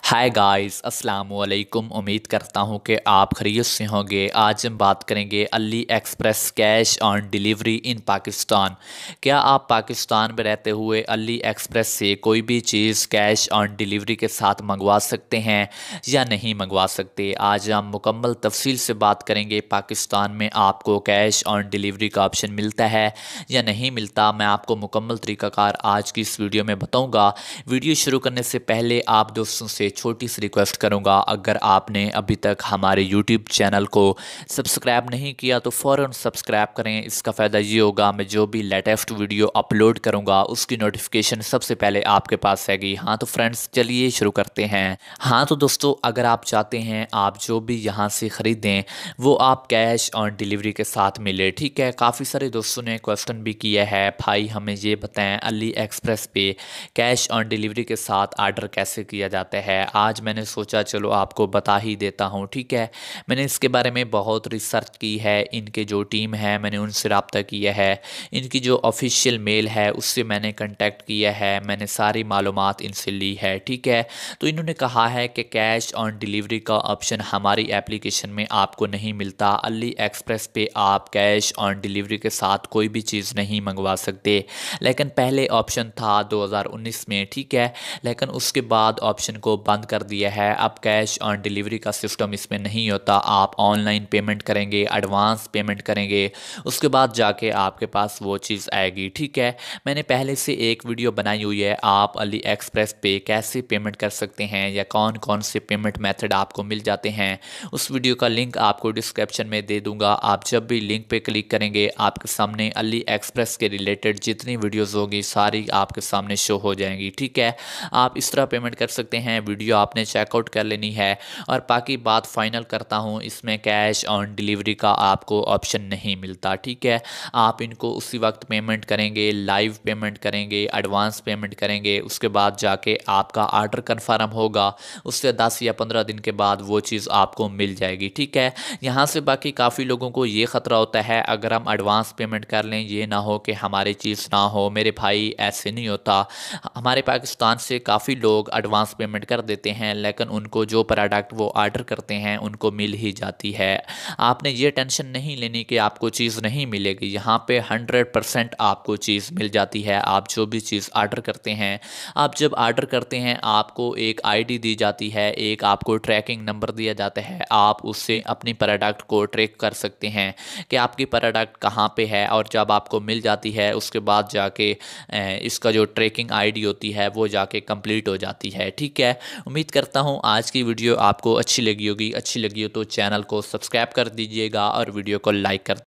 Hi guys, अस्सलाम वालेकुम। उम्मीद करता हूँ कि आप खैरियत से होंगे। आज हम बात करेंगे AliExpress cash on delivery in Pakistan. क्या आप पाकिस्तान में रहते हुए अली एक्सप्रेस से कोई भी चीज़ कैश ऑन डिलीवरी के साथ मंगवा सकते हैं या नहीं मंगवा सकते? आज हम मुकम्मल तफसील से बात करेंगे पाकिस्तान में आपको कैश ऑन डिलीवरी का ऑप्शन मिलता है या नहीं मिलता। मैं आपको मुकम्मल तरीक़ाकार आज की इस वीडियो में बताऊँगा। वीडियो शुरू करने से पहले आप दोस्तों से छोटी सी रिक्वेस्ट करूंगा, अगर आपने अभी तक हमारे यूट्यूब चैनल को सब्सक्राइब नहीं किया तो फ़ौरन सब्सक्राइब करें। इसका फ़ायदा ये होगा, मैं जो भी लेटेस्ट वीडियो अपलोड करूंगा उसकी नोटिफिकेशन सबसे पहले आपके पास आएगी। हाँ तो फ्रेंड्स, चलिए शुरू करते हैं। हाँ तो दोस्तों, अगर आप चाहते हैं आप जो भी यहाँ से ख़रीदें वो आप कैश ऑन डिलीवरी के साथ मिले, ठीक है। काफ़ी सारे दोस्तों ने क्वेश्चन भी किया है, भाई हमें ये बताएं अली एक्सप्रेस पे कैश ऑन डिलीवरी के साथ आर्डर कैसे किया जाता है। आज मैंने सोचा चलो आपको बता ही देता हूँ, ठीक है। मैंने इसके बारे में बहुत रिसर्च की है, इनके जो टीम है मैंने उनसे रब्ता किया है, इनकी जो ऑफिशियल मेल है उससे मैंने कांटेक्ट किया है, मैंने सारी मालूमात इनसे ली है, ठीक है। तो इन्होंने कहा है कि कैश ऑन डिलीवरी का ऑप्शन हमारी एप्लीकेशन में आपको नहीं मिलता। अली एक्सप्रेस पे आप कैश ऑन डिलीवरी के साथ कोई भी चीज़ नहीं मंगवा सकते। लेकिन पहले ऑप्शन था 2019 में, ठीक है, लेकिन उसके बाद ऑप्शन को बंद कर दिया है। अब कैश ऑन डिलीवरी का सिस्टम इसमें नहीं होता। आप ऑनलाइन पेमेंट करेंगे, एडवांस पेमेंट करेंगे, उसके बाद जाके आपके पास वो चीज़ आएगी, ठीक है। मैंने पहले से एक वीडियो बनाई हुई है, आप अली एक्सप्रेस पे कैसे पेमेंट कर सकते हैं या कौन कौन से पेमेंट मेथड आपको मिल जाते हैं। उस वीडियो का लिंक आपको डिस्क्रिप्शन में दे दूंगा। आप जब भी लिंक पे क्लिक करेंगे आपके सामने अली एक्सप्रेस के रिलेटेड जितनी वीडियोज़ होगी सारी आपके सामने शो हो जाएंगी, ठीक है। आप इस तरह पेमेंट कर सकते हैं। वीडियो आपने चेकआउट कर लेनी है। और बाकी बात फाइनल करता हूँ, इसमें कैश ऑन डिलीवरी का आपको ऑप्शन नहीं मिलता, ठीक है। आप इनको उसी वक्त पेमेंट करेंगे, लाइव पेमेंट करेंगे, एडवांस पेमेंट करेंगे, उसके बाद जाके आपका आर्डर कन्फर्म होगा। उससे 10 या 15 दिन के बाद वो चीज़ आपको मिल जाएगी, ठीक है। यहाँ से बाकी काफ़ी लोगों को ये ख़तरा होता है अगर हम एडवांस पेमेंट कर लें, ये ना हो कि हमारी चीज़ ना हो। मेरे भाई ऐसे नहीं होता। हमारे पाकिस्तान से काफ़ी लोग एडवांस पेमेंट कर देते हैं लेकिन उनको जो प्रोडक्ट वो ऑर्डर करते हैं उनको मिल ही जाती है। आपने ये टेंशन नहीं लेनी कि आपको चीज़ नहीं मिलेगी। यहाँ पे 100% आपको चीज़ मिल जाती है। आप जो भी चीज़ ऑर्डर करते हैं, आप जब ऑर्डर करते हैं आपको एक आईडी दी जाती है, एक आपको ट्रैकिंग नंबर दिया जाता है। आप उससे अपनी प्रोडक्ट को ट्रैक कर सकते हैं कि आपकी प्रोडक्ट कहाँ पे है, और जब आपको मिल जाती है उसके बाद जाके इसका जो ट्रैकिंग आईडी होती है वो जाके कंप्लीट हो जाती है, ठीक है। उम्मीद करता हूँ आज की वीडियो आपको अच्छी लगी होगी। अच्छी लगी हो तो चैनल को सब्सक्राइब कर दीजिएगा और वीडियो को लाइक कर